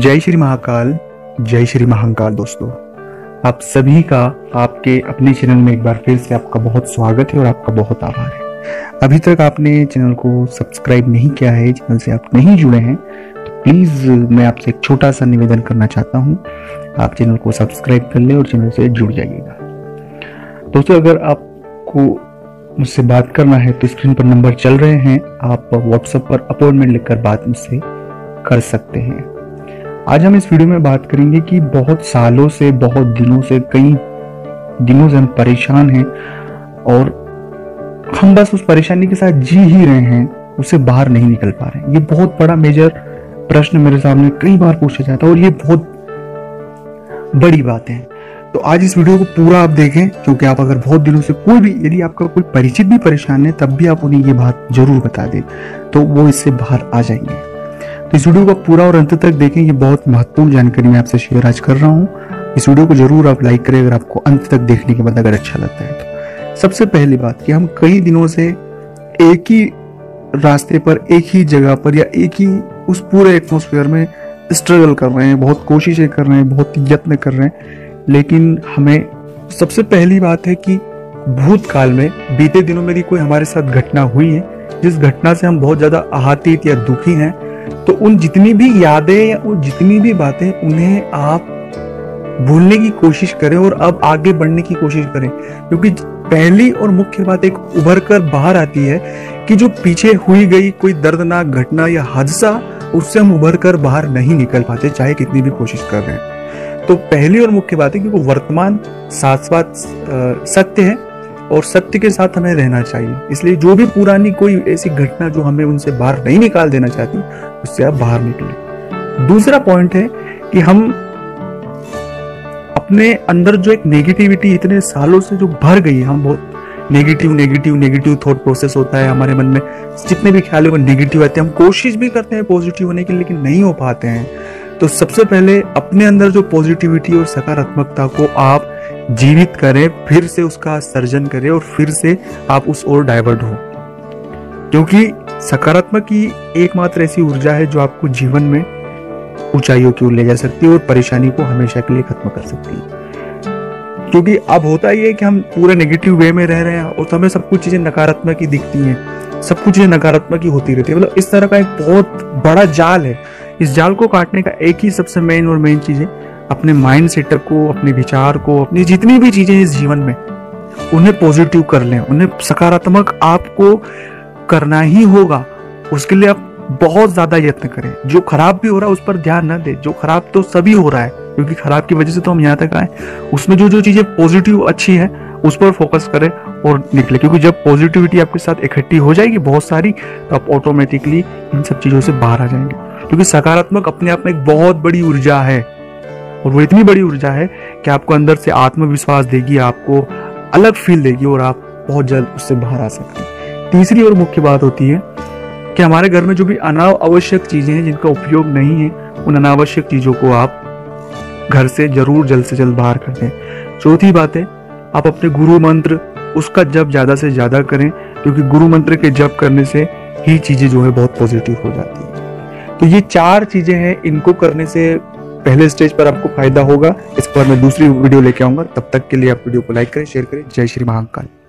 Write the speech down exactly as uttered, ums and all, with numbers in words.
जय श्री महाकाल, जय श्री महाकाल। दोस्तों, आप सभी का आपके अपने चैनल में एक बार फिर से आपका बहुत स्वागत है और आपका बहुत आभार है। अभी तक आपने चैनल को सब्सक्राइब नहीं किया है, चैनल से आप नहीं जुड़े हैं, तो प्लीज मैं आपसे एक छोटा सा निवेदन करना चाहता हूं, आप चैनल को सब्सक्राइब कर लें और चैनल से जुड़ जाइएगा। दोस्तों, अगर आपको मुझसे बात करना है तो स्क्रीन पर नंबर चल रहे हैं, आप व्हाट्सएप पर अपॉइंटमेंट लेकर बात मुझसे कर सकते हैं। आज हम इस वीडियो में बात करेंगे कि बहुत सालों से, बहुत दिनों से, कई दिनों से हम परेशान हैं और हम बस उस परेशानी के साथ जी ही रहे हैं, उससे बाहर नहीं निकल पा रहे हैं। ये बहुत बड़ा मेजर प्रश्न मेरे सामने कई बार पूछा जाता है और ये बहुत बड़ी बात है। तो आज इस वीडियो को पूरा आप देखें, क्योंकि आप अगर बहुत दिनों से कोई भी, यदि आपका कोई परिचित भी परेशान है, तब भी आप उन्हें ये बात जरूर बता दें तो वो इससे बाहर आ जाएंगे। तो इस वीडियो को पूरा और अंत तक देखें, ये बहुत महत्वपूर्ण जानकारी मैं आपसे शेयर आज कर रहा हूँ। इस वीडियो को जरूर आप लाइक करें अगर आपको अंत तक देखने के बाद अगर अच्छा लगता है तो। सबसे पहली बात कि हम कई दिनों से एक ही रास्ते पर, एक ही जगह पर या एक ही उस पूरे एटमॉस्फेयर में स्ट्रगल कर रहे हैं, बहुत कोशिशें कर रहे हैं, बहुत यत्न कर रहे हैं, लेकिन हमें सबसे पहली बात है कि भूतकाल में बीते दिनों में भी कोई हमारे साथ घटना हुई है जिस घटना से हम बहुत ज्यादा आहतित या दुखी हैं, तो उन जितनी भी यादें या उन जितनी भी बातें, उन्हें आप भूलने की कोशिश करें और अब आगे बढ़ने की कोशिश करें। क्योंकि पहली और मुख्य बात एक उभर कर बाहर आती है कि जो पीछे हुई गई कोई दर्दनाक घटना या हादसा, उससे हम उभर कर बाहर नहीं निकल पाते, चाहे कितनी भी कोशिश कर रहे हैं। तो पहली और मुख्य बात है कि वो वर्तमान शाश्वत सत्य है और सत्य के साथ हमें रहना चाहिए। इसलिए जो भी पुरानी कोई ऐसी घटना जो हमें उनसे बाहर नहीं निकाल देना चाहती, उससे आप बाहर निकले। दूसरा पॉइंट है कि हम अपने अंदर जो एक नेगेटिविटी इतने सालों से जो भर गई है, हम बहुत negative negative negative thought process होता है हमारे मन में, जितने भी ख्याल वो नेगेटिव आते हैं। हम कोशिश भी करते हैं पॉजिटिव होने की, लेकिन नहीं हो पाते हैं। तो सबसे पहले अपने अंदर जो पॉजिटिविटी और सकारात्मकता को आप जीवित करें, फिर से उसका सर्जन करें और फिर से आप उस ओर डाइवर्ट हो। क्योंकि सकारात्मक ही एकमात्र ऐसी ऊर्जा है जो आपको जीवन में ऊंचाइयों की ओर ले जा सकती है और परेशानी को हमेशा के लिए खत्म कर सकती है। क्योंकि अब होता ही है कि हम पूरे नेगेटिव वे में रह रहे हैं और तो हमें सब कुछ चीजें नकारात्मक ही दिखती हैं, सब कुछ चीजें नकारात्मक ही होती रहती है। मतलब इस तरह का एक बहुत बड़ा जाल है। इस जाल को काटने का एक ही सबसे मेन और मेन चीज है, अपने माइंड सेटअप को, अपने विचार को, अपनी जितनी भी चीजें इस जीवन में, उन्हें पॉजिटिव कर लें, उन्हें सकारात्मक आपको करना ही होगा। उसके लिए आप बहुत ज्यादा यत्न करें। जो खराब भी हो रहा है उस पर ध्यान न दें, जो खराब तो सभी हो रहा है, क्योंकि खराब की वजह से तो हम यहाँ तक आए। उसमें जो जो चीजें पॉजिटिव अच्छी है उस पर फोकस करें और निकले। क्योंकि जब पॉजिटिविटी आपके साथ इकट्ठी हो जाएगी बहुत सारी, तो आप ऑटोमेटिकली इन सब चीजों से बाहर आ जाएंगे। क्योंकि सकारात्मक अपने आप में एक बहुत बड़ी ऊर्जा है और वो इतनी बड़ी ऊर्जा है कि आपको अंदर से आत्मविश्वास देगी, आपको अलग फील देगी और आप बहुत जल्द उससे बाहर आ सकते हैं। तीसरी और मुख्य बात होती है कि हमारे घर में जो भी अनावश्यक चीजें हैं जिनका उपयोग नहीं है, उन अनावश्यक चीजों को आप घर से जरूर जल्द से जल्द बाहर कर दें। चौथी बात है, आप अपने गुरु मंत्र उसका जप ज्यादा से ज्यादा करें, क्योंकि गुरु मंत्र के जप करने से ही चीजें जो है बहुत पॉजिटिव हो जाती है। तो ये चार चीजें हैं, इनको करने से पहले स्टेज पर आपको फायदा होगा। इस पर मैं दूसरी वीडियो लेके आऊंगा। तब तक के लिए आप वीडियो को लाइक करें, शेयर करें। जय श्री महाकाल।